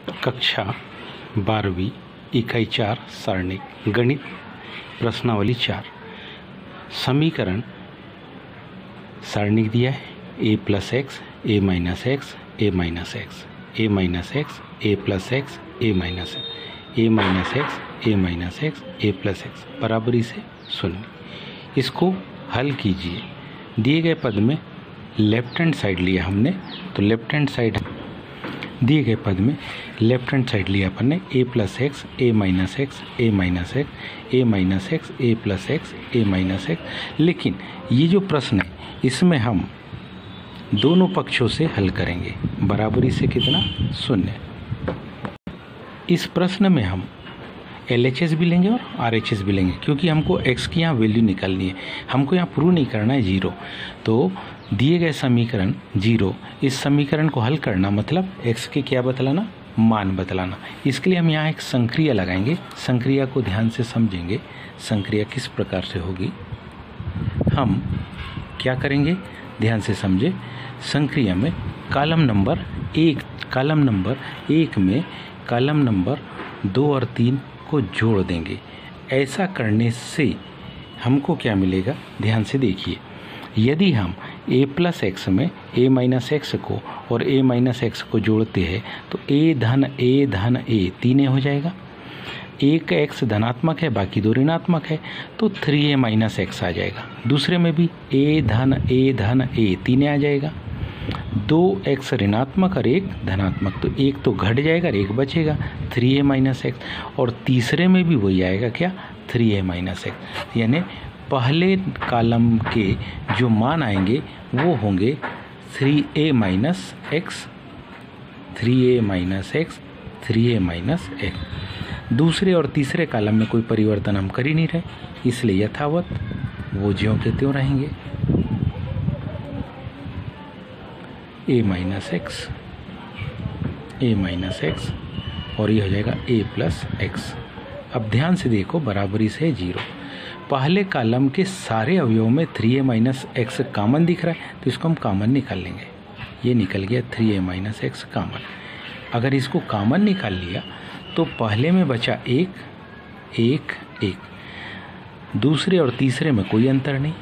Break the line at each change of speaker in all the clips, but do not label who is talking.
कक्षा 12वीं इकाई 4 सारणिक गणित प्रश्नावली 4 समीकरण सारणिक दिया है a plus x a minus x a minus x a minus x a plus x a minus a minus x a minus x a plus x बराबरी से शून्य। इसको हल कीजिए। दिए गए पद में लेफ्ट हैंड साइड लिया हमने, तो लेफ्ट हैंड साइड दिए गए पद में लेफ्ट हैंड साइड लिया अपन ने a plus x a minus x a minus x a minus x a plus x a minus x. लेकिन ये जो प्रश्न है इसमें हम दोनों पक्षों से हल करेंगे। बराबरी से कितना? शून्य। इस प्रश्न में हम LHS भी लेंगे और RHS भी लेंगे, क्योंकि हमको x की यहाँ वैल्यू निकालनी है। हमको यहाँ प्रूव नहीं करना है 0। तो दिए गए समीकरण 0, इस समीकरण को हल करना मतलब x के क्या बतलाना? मान बतलाना। इसके लिए हम यहाँ एक संक्रिया लगाएंगे। संक्रिया को ध्यान से समझेंगे। संक्रिया किस प्रकार से होगी, हम क्या करेंगे ध्यान से समझे। संक्रिया में कॉलम नंबर 1 में कॉलम नंबर 2 और 3 को जोड़ देंगे। ऐसा करने से हमको क्या मिलेगा, ध्यान से देखिए। यदि हम a प्लस एक्स में a माइनस एक्स को और a माइनस एक्स को जोड़ते हैं तो a धन a 3a हो जाएगा। एक x धनात्मक है, बाकी 2 ऋणात्मक है, तो 3a माइनस एक्स आ जाएगा। दूसरे में भी a धन a 3a आ जाएगा। 2x ऋणात्मक और 1 धनात्मक, तो 1 तो घट जाएगा और 1 बचेगा 3a माइनस एक्स। और तीसरे में भी वही आएगा, क्या? 3a minus x. यानी पहले कॉलम के जो मान आएंगे वो होंगे 3a minus x 3a minus x 3a minus x. दूसरे और तीसरे कॉलम में कोई परिवर्तन हम कर ही नहीं रहे, इसलिए यथावत वो ज्यों के त्यों रहेंगे। a माइनस एक्स और ये हो जाएगा a प्लस एक्स। अब ध्यान से देखो, बराबरी से 0। पहले कॉलम के सारे अवयवों में 3a माइनस एक्स कॉमन दिख रहा है, तो इसको हम कॉमन निकाल लेंगे। ये निकल गया 3a माइनस एक्स कॉमन। अगर इसको कॉमन निकाल लिया तो पहले में बचा 1 दूसरे और तीसरे में कोई अंतर नहीं,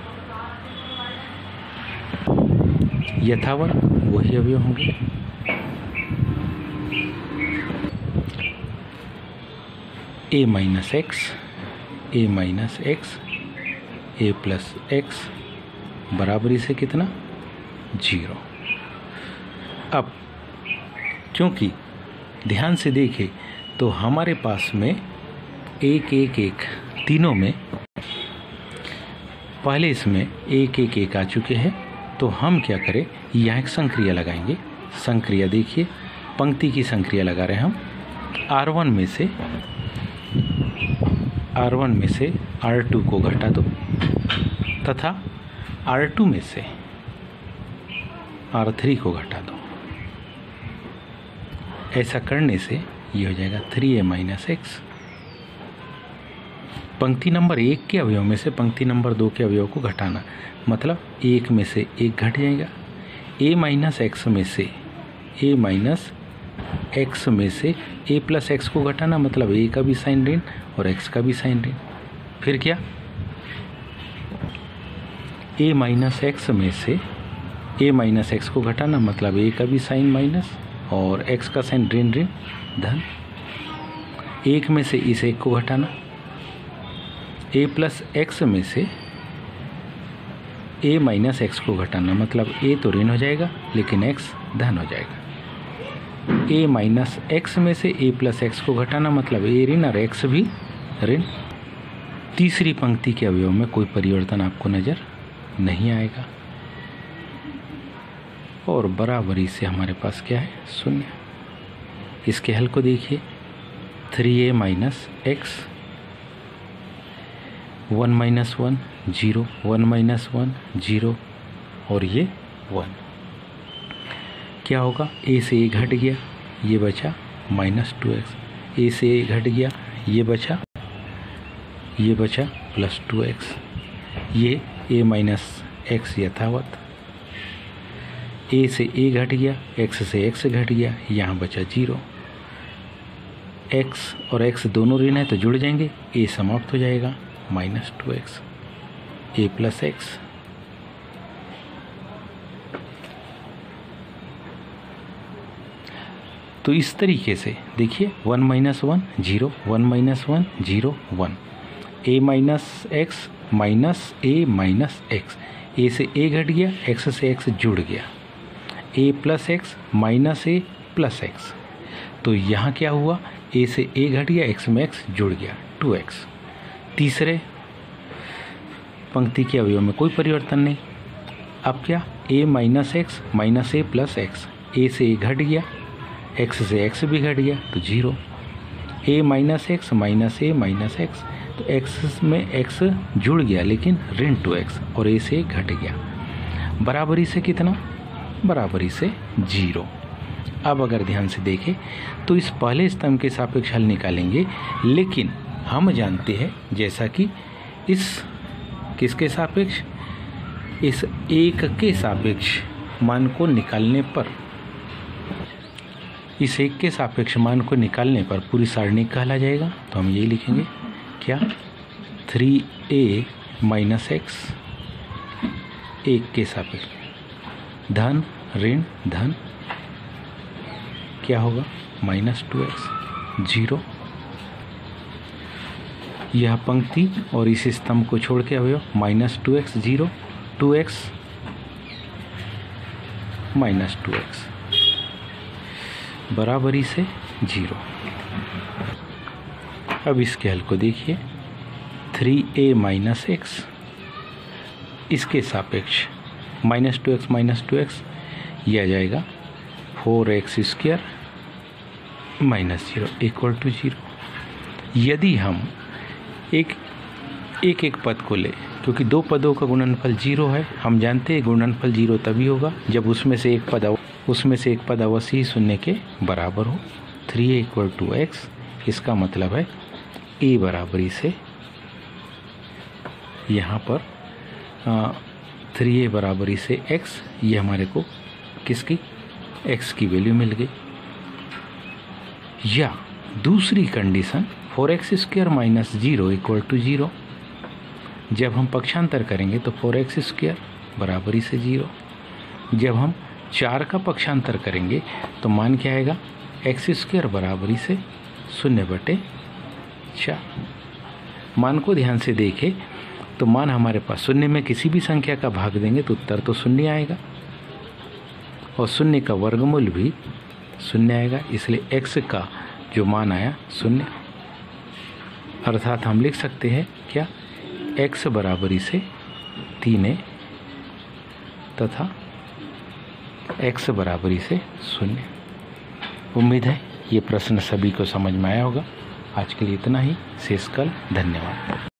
यथावत वही अवयव होंगे। a minus x a plus x बराबरी से कितना? 0। अब क्योंकि ध्यान से देखें तो हमारे पास में 1 तीनों में पहले इसमें 1 आ चुके हैं, तो हम क्या करें, यहाँ एक संक्रिया लगाएंगे। संक्रिया देखिए, पंक्ति की संक्रिया लगा रहे हैं हम। R1 में से R2 को घटा दो तथा R2 में से R3 को घटा दो। ऐसा करने से ये हो जाएगा 3a माइनस एक्स। पंक्ति नंबर 1 के अवयव में से पंक्ति नंबर 2 के अवयव को घटाना, मतलब 1 में से 1 घट जाएगा। a माइनस एक्स में से a प्लस एक्स को घटाना, मतलब a का भी साइन ऋण और x का भी साइन ऋण। फिर क्या, a माइनस एक्स में से a माइनस एक्स को घटाना, मतलब a का भी साइन माइनस और x का साइन ऋण धन। 1 में से इस 1 को घटाना, a प्लस एक्स में से a माइनस एक्स को घटाना, मतलब a तो ऋण हो जाएगा लेकिन x धन हो जाएगा। a माइनस एक्स में से a प्लस एक्स को घटाना, मतलब a ऋण और x भी ऋण। तीसरी पंक्ति के अवयव में कोई परिवर्तन आपको नज़र नहीं आएगा और बराबरी से हमारे पास क्या है? शून्य। इसके हल को देखिए, 3a minus x 1 minus 1 0 1 minus 1 0 और ये 1। क्या होगा, a से a घट गया, ये बचा माइनस 2x। a से a घट गया, ये बचा प्लस 2x। ये a माइनस एक्स यथावत। a से a घट गया, x से x घट गया, यहाँ बचा 0। x और x दोनों ऋण है तो जुड़ जाएंगे, a समाप्त हो जाएगा, -2x a प्लस एक्स। तो इस तरीके से देखिए 1 - 1 0, 1 - 1 0 1, a minus x minus a minus x, a से a घट गया, x से x जुड़ गया, a plus x minus a plus x. तो यहाँ क्या हुआ, a से a घट गया, x में x जुड़ गया, 2x। तीसरे पंक्ति के अवयव में कोई परिवर्तन नहीं। अब क्या, a minus x minus a plus x, a से a घट गया, x से x भी घट गया तो 0, a minus x minus a minus x, तो x में x जुड़ गया लेकिन ऋण 2x और a से घट गया, बराबरी से कितना, बराबरी से 0। अब अगर ध्यान से देखें तो इस पहले स्तंभ के सापेक्ष हल निकालेंगे, लेकिन हम जानते हैं जैसा कि इस किसके सापेक्ष, इस एक के सापेक्ष मान को निकालने पर, इस एक के सापेक्ष मान को निकालने पर पूरी सारणी कहला जाएगा। तो हम यही लिखेंगे क्या, 3a माइनस एक्स एक के सापेक्ष धन ऋण धन क्या होगा, -2x 0। यह पंक्ति और इस स्तंभ को छोड़ के अवयव -2x 0, 2x -2x बराबरी से 0। अब इसके हल को देखिए, 3a माइनस एक्स इसके सापेक्ष -2x यह आ जाएगा 4x स्क्वायर -0 = 0। यदि हम एक पद को ले, क्योंकि दो पदों का गुणनफल 0 है, हम जानते हैं गुणनफल 0 तभी होगा जब उसमें से एक पद अवश्य ही शून्य के बराबर हो। 3a = x, इसका मतलब है a बराबरी से यहाँ पर 3a बराबरी से x, ये हमारे को किसकी, x की वैल्यू मिल गई। या दूसरी कंडीशन 4x² -0 = 0, जब हम पक्षांतर करेंगे तो 4x² बराबरी से 0। जब हम 4 का पक्षांतर करेंगे तो मान क्या आएगा, x² बराबरी से 0/4। मान को ध्यान से देखें तो मान हमारे पास शून्य में किसी भी संख्या का भाग देंगे तो उत्तर तो 0 आएगा, और 0 का वर्गमूल भी 0 आएगा, इसलिए x का जो मान आया 0। अर्थात हम लिख सकते हैं क्या, x बराबरी से 3a तथा x बराबरी से 0। उम्मीद है ये प्रश्न सभी को समझ में आया होगा। आज के लिए इतना ही, शेष कल। धन्यवाद।